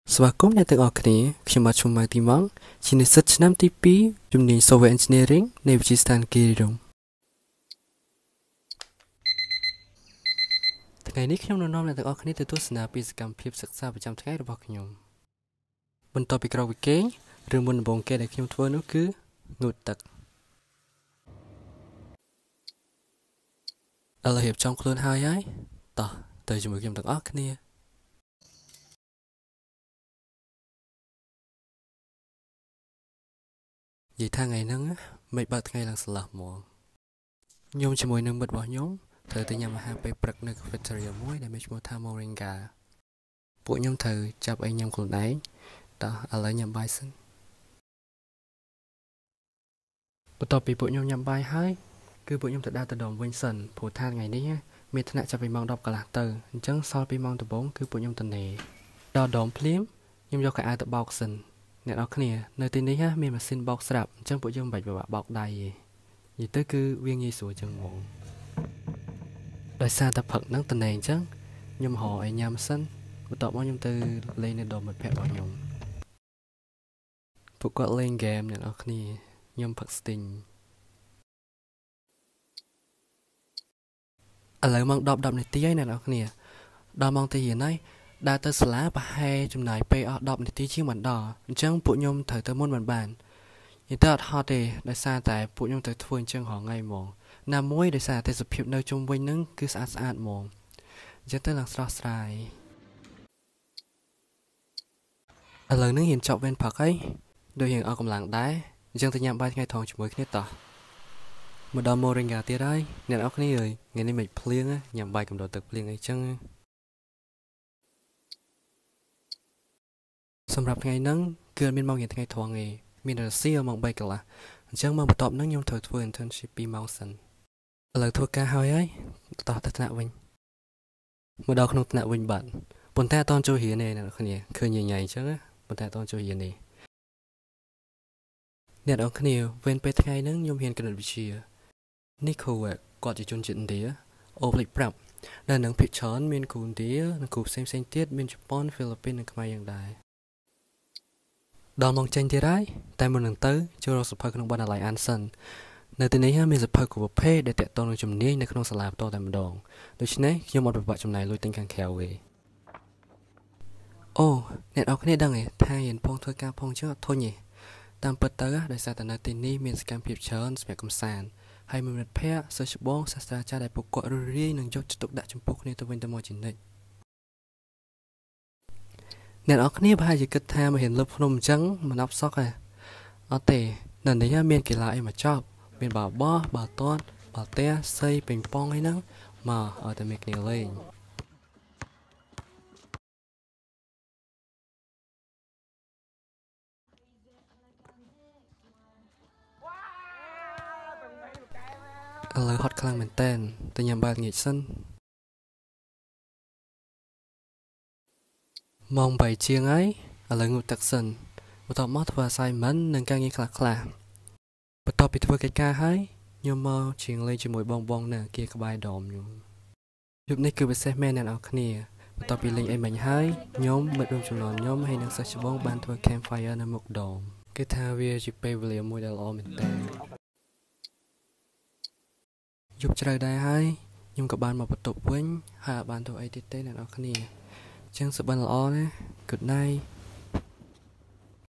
สวัสดีครับអ្នកទាំងអស់គ្នាខ្ញុំបាទឈ្មោះ Mr.Timong ជានិស្សិតឆ្នាំទី2ជំនាញ Software Engineering នៃវិទ្យាស្ថាន Kirirom ថ្ងៃនេះខ្ញុំនឹងនាំអ្នកទាំងអស់គ្នាទៅទស្សនាពីសកម្មភាពសិក្សាប្រចាំថ្ងៃរបស់ខ្ញុំបន្ទាប់ពីក្រោកពីគេងរឿងមុនដំបូងគេដែលខ្ញុំធ្វើនោះគឺងូតទឹកឥឡូវរៀបចំខ្លួនហើយតោះទៅជាមួយខ្ញុំទាំងអស់គ្នានិយាយថាថ្ងៃហ្នឹងមិនបើកថ្ងៃឡើងស្លាប់ហ្មងខ្ញុំជាមួយនឹងមិត្តរបស់ខ្ញុំត្រូវទៅញ៉ាំអាហារពេលព្រឹកនៅ cafeteria មួយដែលមានឈ្មោះថា Moringa ពួកខ្ញុំត្រូវចាប់អីញ៉ាំខ្លួនឯងតោះឥឡូវញ៉ាំបាយសិនបន្ទាប់ពីពួកខ្ញុំញ៉ាំបាយហើយគឺពួកខ្ញុំទៅដើរទៅដុំវិញសិនព្រោះថាថ្ងៃនេះមានថ្នាក់ចាប់ពីម៉ោង 10 កន្លះទៅអញ្ចឹងសល់ពីម៉ោងដំបូងគឺពួកខ្ញុំទៅនេដល់ដុំភ្លាមខ្ញុំយកកៅអៅទៅបោកសិនអ្នកនរគ្នានៅទីនេះមានម៉ាស៊ីនបោកស្រាប់អញ្ចឹងពួកយើងមិនបាច់បោកដៃទេនិយាយទៅគឺវាងាយស្រួលចឹងហ្មងដោយសារតែផឹកហ្នឹងតនេអញ្ចឹងខ្ញុំរកឲ្យញ៉ាំសិនបន្ទាប់មកខ្ញុំទៅលេងនៅដុំមិត្តភក្តិរបស់ខ្ញុំពួកគាត់លេងហ្គេមអ្នកនរគ្នាខ្ញុំផឹកស្ទីងឥឡូវម៉ោង 10 នាទីហើយអ្នកនរគ្នាដល់ម៉ោងទៅរៀនហើយដើរទៅសាលាប្រហែលចំណាយពេលអស់10 នាទីជាងបានដល់អញ្ចឹងពួកខ្ញុំត្រូវទៅមុនបាននិយាយទៅអត់ហត់ទេដោយសារតែពួកខ្ញុំត្រូវធ្វើអញ្ចឹងរាល់ថ្ងៃហ្មងណាមួយដោយសារទេសភាពនៅជុំវិញហ្នឹងគឺស្អាតហ្មងអញ្ចឹងទៅឡើងស្រស់ស្រាយឥឡូវហ្នឹងហ៊ានចប់វេនផឹកហើយដូចយើងអស់កម្លាំងដែរអញ្ចឹងទៅញ៉ាំបាយថ្ងៃត្រង់ជាមួយគ្នាតោះមកដល់ Moringa ទៀតហើយអ្នកនរគ្នាអើយថ្ងៃនេះមិនភ្លៀងញ៉ាំបាយកំដៅទឹកភ្លៀងអីចឹងសម្រាប់ថ្ងៃហ្នឹងគឺអត់មានមករៀនថ្ងៃត្រង់ទេមានរសៀលម៉ោង 3 កន្លះអញ្ចឹងមកបន្ទាប់ហ្នឹងខ្ញុំត្រូវធ្វើ internship 2 ម៉ោងសិនឥឡូវធ្វើការហើយតោះទៅថ្នាក់វិញមកដល់ក្នុងថ្នាក់វិញបាត់ប៉ុន្តែអត់តន់ចូលរៀនទេអ្នកនរគ្នាឃើញញញ៉ៃអញ្ចឹងប៉ុន្តែអត់តន់ចូលរៀនទេអ្នកនរគ្នាវេនពេលថ្ងៃហ្នឹងខ្ញុំរៀនគណិតវិទ្យានេះគ្រូគាត់ជាជនជាតិឥណ្ឌាអូភ្លេចប្រាប់ដែលនឹងភាគច្រើនមានគ្រូឥណ្ឌានិងគ្រូផ្សេងទៀតមានជប៉ុនហ្វីលីពីននិងខ្មែរយ៉ាងដែរដល់ម៉ោងចេញទៀតហើយតែមុននឹងទៅចូលរកសភៅក្នុងបណ្ណាល័យអានសិននៅទីនេះមានសភៅគ្រប់ប្រភេទដែលតាក់ទងនឹងជំនាញនៅក្នុងសាលាបន្តតែម្ដងដូច្នេះខ្ញុំអត់ពិបាកចំណាយលុយទិញខាងក្រៅទេអូអ្នកនរគ្នាដឹងទេថារៀនផងធ្វើការផងចឹងអត់ធុញទេតាមពិតទៅដោយសារតែនៅទីនេះមានសកម្មភាពច្រើនសម្រាប់កម្សាន្តហើយមានមិត្តភ័ក្តិសិស្សច្បងសាស្ត្រាចារ្យដែលពួកគាត់រស់រាយនឹងយកចិត្តទុកដាក់ចំពោះគ្នាទៅវិញទៅមកជានិច្ចអ្នកនរគ្នាប្រហែលជាគិតថាមករៀនលើភ្នំអញ្ចឹងមិនអបសក់ទេអត់ទេនៅនេះមានកីឡាអីមកចប់មានបាល់បោះបាល់ទាត់បាល់ទះសីប៉េងប៉ុងអីហ្នឹងមកឲ្យតែមានគ្នាលេងឥឡូវហត់ខ្លាំងមែនតើទៅញ៉ាំបាយល្ងាចសិនម៉ោង 3 ជាងហើយឥឡូវងូតទឹកសិនបន្ទាប់មកធ្វើ assignment និងការងារខ្លះបន្ទាប់ពីធ្វើកិច្ចការហើយខ្ញុំមកជាងលេងជាមួយបងនៅអគារក្បែរដមខ្ញុំយប់នេះគឺពិសេសមែនអ្នកនរគ្នាបន្ទាប់ពីលេងអីមិញហើយខ្ញុំមិត្តរួមចំណោមខ្ញុំហើយនិងសិស្សច្បងបានធ្វើ campfire នៅមុខដមគេថាវាជាពេលវេលាមួយដែលល្អមែនតើយប់ជ្រៅដែរហើយខ្ញុំក៏បានមកបន្ទប់វិញហើយបានធ្វើអីទៀតទេអ្នកនរគ្នាចឹងសុបិនល្អណា Good night